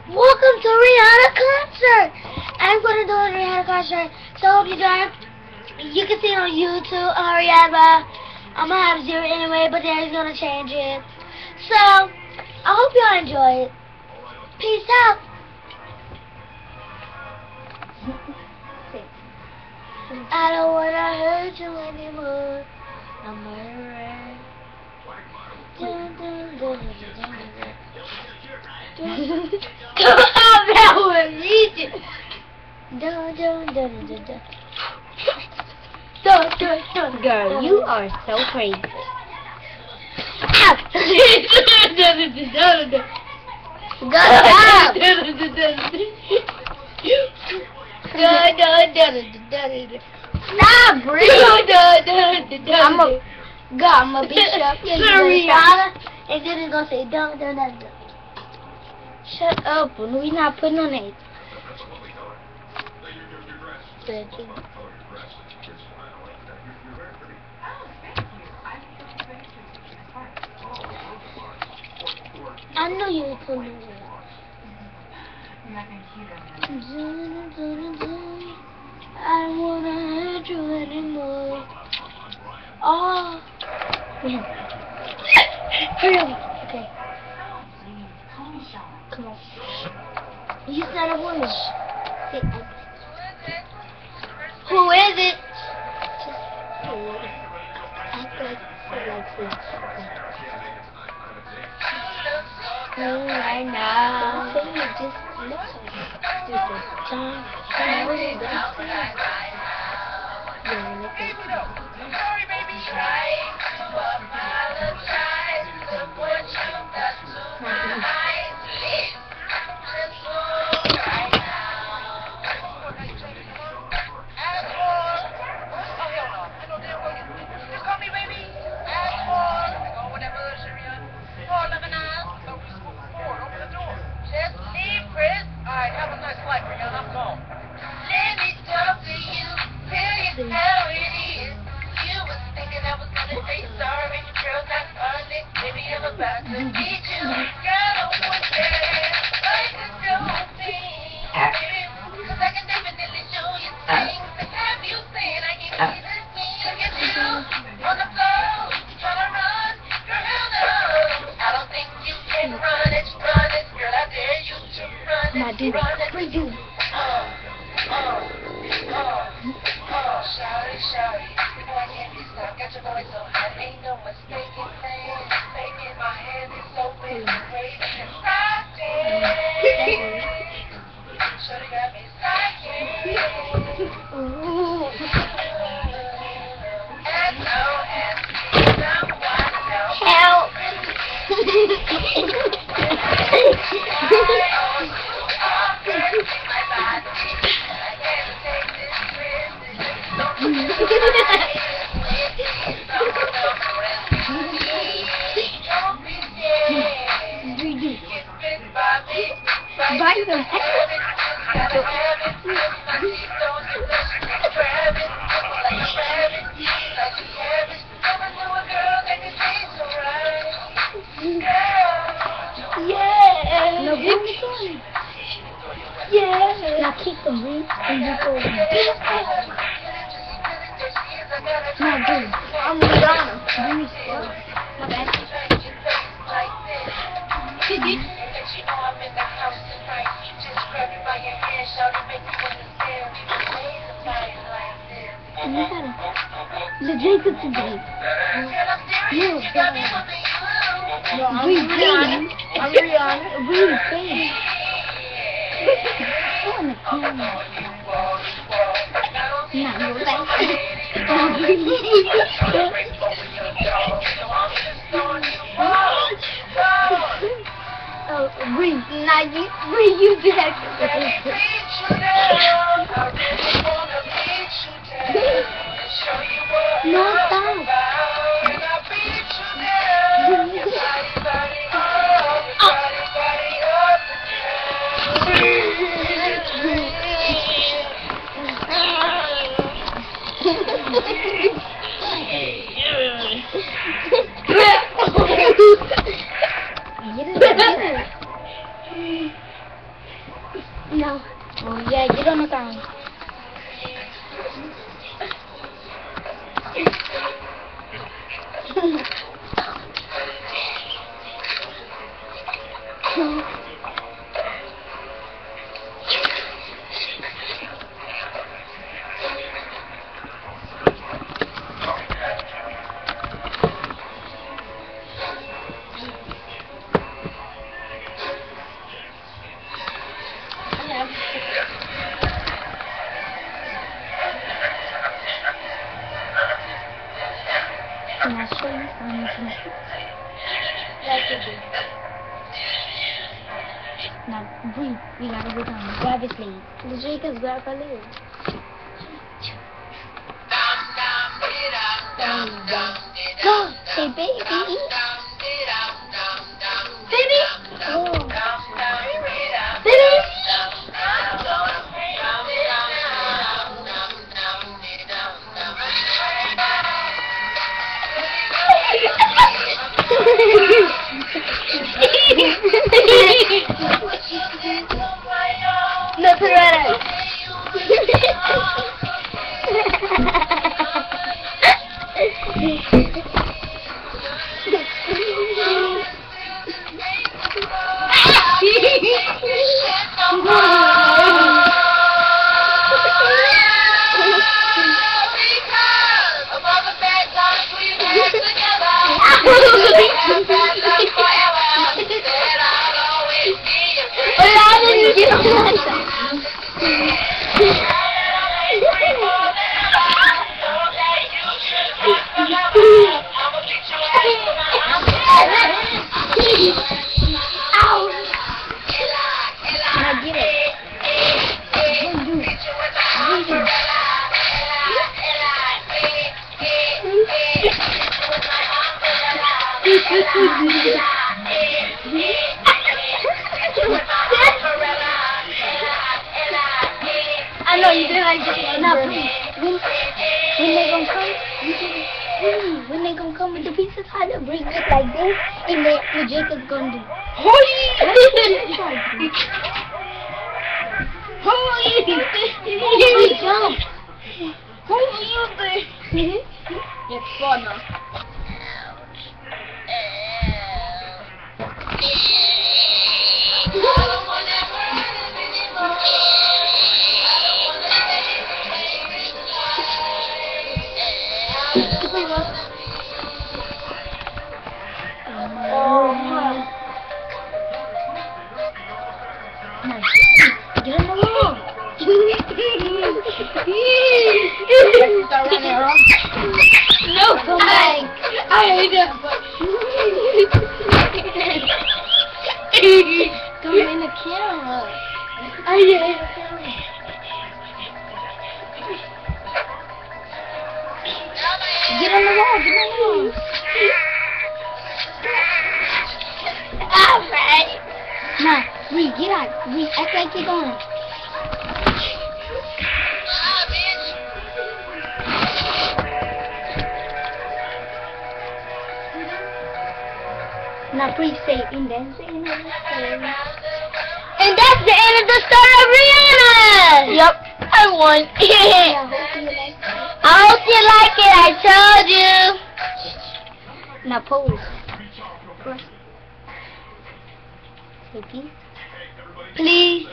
Welcome to Rihanna concert. I'm gonna do a Rihanna concert. So if you guys, you can see it on YouTube. Rihanna. I'm gonna have 0 anyway, but then he's gonna change it. So I hope y'all enjoy it. Peace out. I don't wanna hurt you anymore. I'm alright. That was easy. Girl, you are so crazy. Nah, breathe. I'ma beat you up. Rihanna, and then it's gonna say dun dun dun dun. Shut up, we're not putting on it. I know you were putting it. I don't wanna hurt you anymore. Oh. Really? Okay. Come on. You said a woman. Who is it? Just act like this. Right now. Don't say it, just look stupid. Sorry, baby, try to apologize. Look what you got to my lips. Just look right now. Ask for. Oh, hell no. I know damn well you call me baby. Ask for. Go whatever, Sharian. For 11 hours. So we spoke before. Open the door. Just leave, Chris. Alright, have a nice flight, Rihanna. I'm gone. Let me talk to you. Tell you how it is. You was thinking I was gonna say sorry. Girl, not funny. Maybe I'm about to beat you. Girl, don't put that. I just don't think. Cause I can definitely show you things. Have you seen I can see the thing? Look at you on the floor. Trying to run. Girl, no. I don't think you can run it. Run it. Girl, I dare you to run it. Run it. Redo. Shawty, shawty, you know I can't be stopped. Got your voice so hot, ain't no mistaking thing. Making my hand is open, crazy and excited. Shawty got me psychic. SOS, someone help. Bye, then. Yeah. No, yeah. Now keep the ring and you go. Now do. I'm Rihanna. My bad. The Jacob today. You. No, I'm Rihanna. I'm Rihanna. Really big. On the camera. Not your face. Oh, Bree. Now you do that. No, stop. Can I show you something? Now, breathe. We gotta go down. Grab his leg. The Jacobs grab her leg. Go! Say baby. Baby! Oh. Baby! No, Peretta. I know you did like this. Now, please. When they gonna come, when they gonna come with the pieces, how to bring it like this, and then what Jacob's gonna do? Holy! Jump! Holy! It's fun now. Get in the wall. Start running around. No, come back. I hate that. Come in the camera. I hate the camera. Get on the wall. Get on the wall. Alright. Nah, Reed, get out. Reed, act like you're going. Now please say in dancing in the story. And that's the end of the story of Rihanna! Yep, I won. I hope you like it, I told you. Now pose. Say peace. Please.